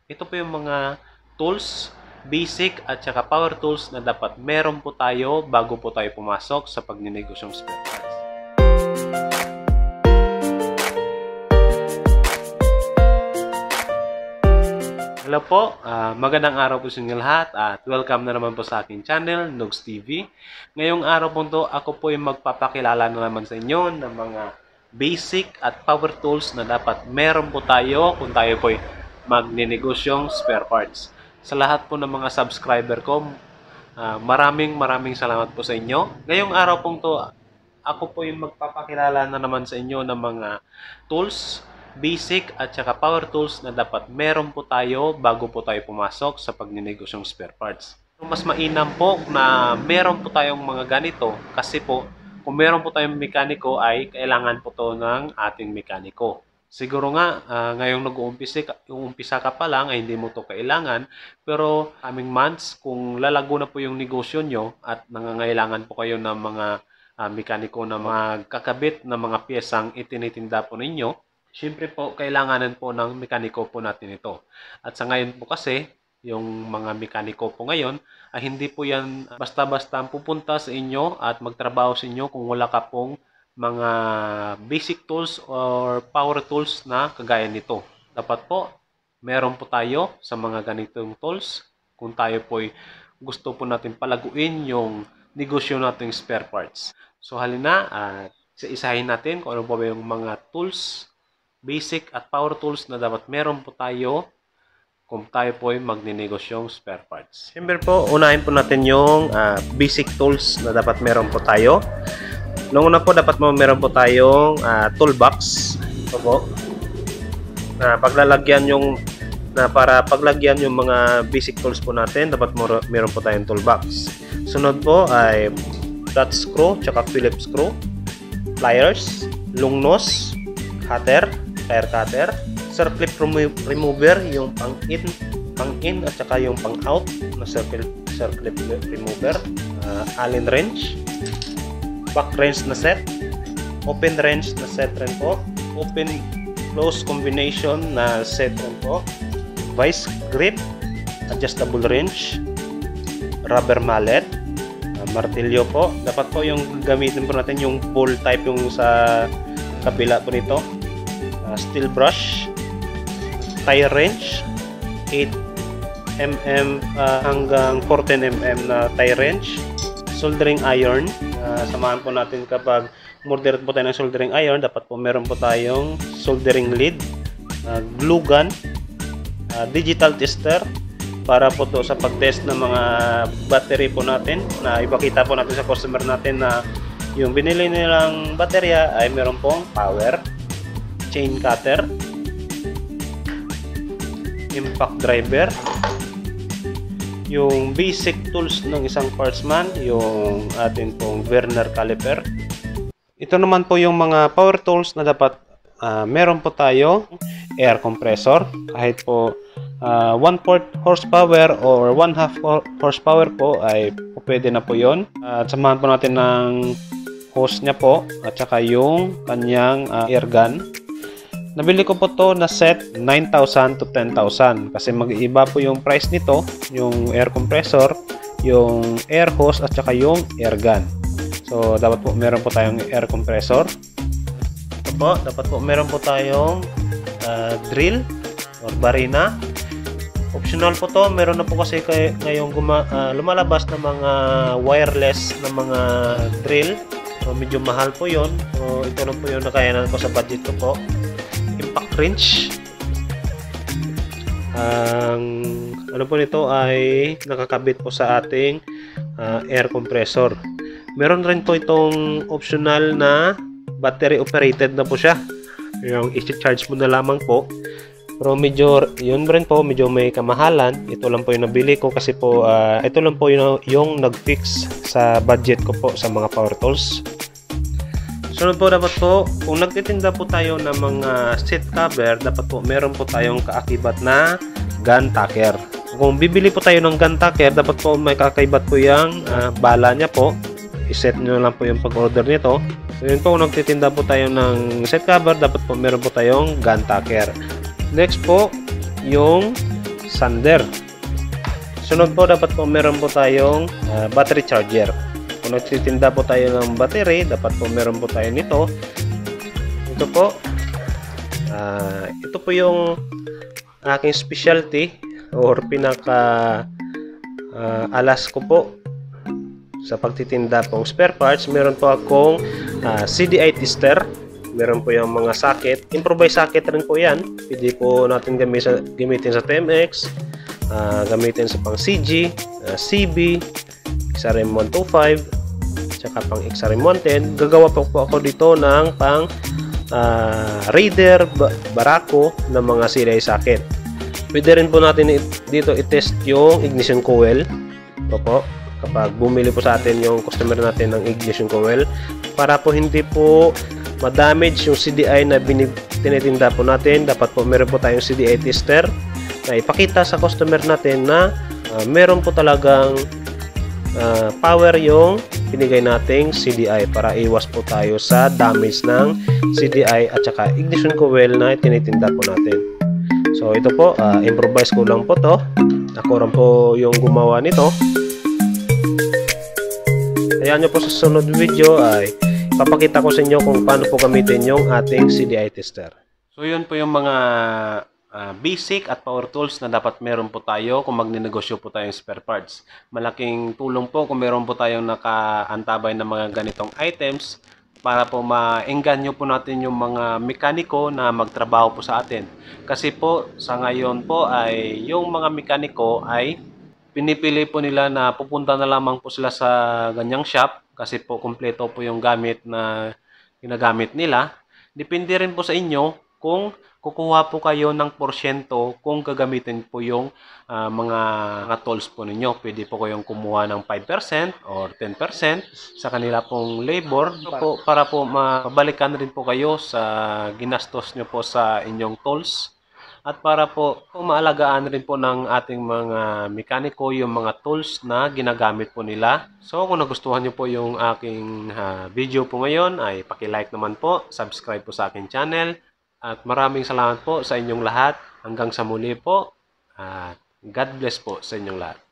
Ito po yung mga tools, basic at saka power tools na dapat meron po tayo bago po tayo pumasok sa pagninegosyong spare parts. Hello po, magandang araw po sa inyo lahat at welcome na naman po sa aking channel, Nugs TV. Ngayong araw po to, ako po yung magpapakilala na naman sa inyo ng mga basic at power tools na dapat meron po tayo kung tayo po ay magninegosyong spare parts. Sa lahat po ng mga subscriber ko, maraming salamat po sa inyo. Ngayong araw po to, ako po yung magpapakilala na naman sa inyo ng mga tools, basic at saka power tools na dapat meron po tayo bago po tayo pumasok sa pagninegosyong spare parts. Mas mainam po na meron po tayong mga ganito kasi po kung meron po tayong mekaniko ay kailangan po to ng ating mekaniko. Siguro nga ngayong nag-uumpisa ka pa lang ay hindi mo to kailangan, pero coming months kung lalago na po yung negosyo nyo at nangangailangan po kayo ng mga mekaniko na magkakabit ng mga piyesang itinitinda po ninyo, siyempre po, kailanganan po ng mekaniko po natin ito. At sa ngayon po kasi, yung mga mekaniko po ngayon, ay hindi po yan basta-basta pupunta sa inyo at magtrabaho sa inyo kung wala ka pong mga basic tools or power tools na kagaya nito. Dapat po, meron po tayo sa mga ganitong tools kung tayo po gusto po natin palaguin yung negosyo nating spare parts. So halina, isa-isahin natin kung ano po ba yung mga tools, basic at power tools na dapat meron po tayo kung tayo po ay magninegosyong spare parts. Siyempre po, unahin po natin yung basic tools na dapat meron po tayo. Noong una po, dapat meron po tayong toolbox. Ito po. Para paglagyan yung mga basic tools po natin, dapat meron po tayong toolbox. Sunod po ay flat screw, tsaka Phillips screw, pliers, long nose, cutter, tire cutter, circle remover, yung pang-in at saka yung pang-out na circle remover, Allen wrench, back wrench na set, open wrench na set rin po, open close combination na set rin po, vice grip, adjustable wrench, rubber mallet, martilyo po. Dapat po yung gamitin po natin yung ball type yung sa kabila po nito. Steel brush, tire wrench, 8mm hanggang 14mm na tire wrench, soldering iron. Samahan po natin kapag order po tayo ng soldering iron, dapat po meron po tayong soldering lead, glue gun, digital tester para po to sa pag-test ng mga battery po natin, na ipakita po natin sa customer natin na yung binili nilang baterya ay meron pong power, chain cutter, impact driver, yung basic tools ng isang partsman, yung atin pong Vernier caliper. Ito naman po yung mga power tools na dapat meron po tayo. Air compressor, kahit po 1/4 horsepower or 1/2 horsepower po ay pwede na po yon. At samahan po natin ng hose niya po at saka yung kanyang air gun. Nabili ko po to na set 9,000 to 10,000 kasi mag-iiba po yung price nito, yung air compressor, yung air hose at saka yung air gun. So dapat po meron po tayong air compressor. Ito po, dapat po meron po tayong drill or barina. Optional po to, meron na po kasi ngayong lumalabas na mga wireless na mga drill. So medyo mahal po yon. So ito lang po yung nakayanan ko sa budget ko po. Impact wrench. Ano po nito ay nakakabit po sa ating air compressor. Meron rin po itong optional na battery operated na po siya. Yung i-charge mo na lamang po. Pero medyo, yun rin po, medyo may kamahalan. Ito lang po yung nabili ko kasi po, ito lang po yung nag-fix sa budget ko po sa mga power tools. Sunod po, dapat po, kung nagtitinda po tayo ng mga seat cover, dapat po meron po tayong kaakibat na gun tacker. Kung bibili po tayo ng gun tacker, dapat po may kakaibat po yung bala niya po. I-set nyo lang po yung pag-order nito. So yun po, kung nagtitinda po tayo ng set cover, dapat po meron po tayong gun tacker. Next po, yung sander. Sunod po, dapat po meron po tayong battery charger. Kung nagtitinda po tayo ng battery, dapat po meron po tayo nito. Ito po, ito po yung aking specialty or pinaka alas ko po sa pagtitinda pong spare parts. Meron po akong CDI tester. Meron po yung mga socket. Improvised socket rin po yan. Pwede po natin gamitin sa TMX, gamitin sa pang CG, CB, XRM125, tsaka pang XRM110. Gagawa po ako dito ng pang Raider, Barako ng mga CDI socket. Pwede rin po natin dito i-test yung ignition coil. Ito po, kapag bumili po sa atin yung customer natin ng ignition coil, para po hindi po ma-damage yung CDI na tinitinda po natin, dapat po meron po tayong CDI tester na ipakita sa customer natin na meron po talagang power yung pinigay nating CDI para iwas po tayo sa damage ng CDI at saka ignition coil na tinitinda po natin. So ito po, improvise ko lang po to. Ako rin po yung gumawa nito. Ayan nyo po sa sunod video ay papakita ko sa inyo kung paano po gamitin yung ating CDI tester. So yun po yung mga basic at power tools na dapat meron po tayo kung magninegosyo po tayong spare parts. Malaking tulong po kung meron po tayong nakaantabay na mga ganitong items para po maengganyo po natin yung mga mekaniko na magtrabaho po sa atin. Kasi po sa ngayon po ay yung mga mekaniko ay pinipili po nila na pupunta na lamang po sila sa ganyang shop kasi po kumpleto po yung gamit na ginagamit nila. Depende rin po sa inyo kung kukuha po kayo ng porsyento kung gagamitin po yung mga tools po ninyo. Pwede po kayong kumuha ng 5% or 10% sa kanila pong labor po, para po mabalikan rin po kayo sa ginastos nyo po sa inyong tools. At para po maalagaan rin po ng ating mga mekaniko yung mga tools na ginagamit po nila. So kung nagustuhan nyo po yung aking video po ngayon ay paki-like naman po, subscribe po sa aking channel. At maraming salamat po sa inyong lahat. Hanggang sa muli po. God bless po sa inyong lahat.